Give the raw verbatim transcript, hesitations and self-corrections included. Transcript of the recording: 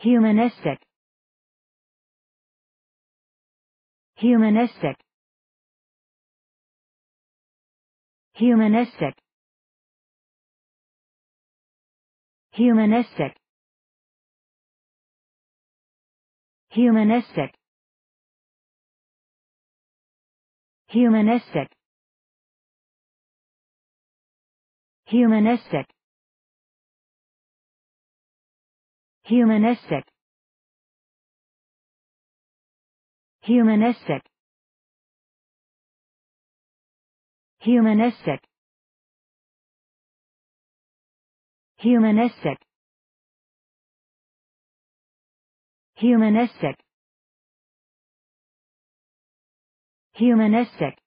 humanistic, humanistic, humanistic, humanistic, humanistic, humanistic, humanistic, humanistic, humanistic, humanistic, humanistic, humanistic, humanistic,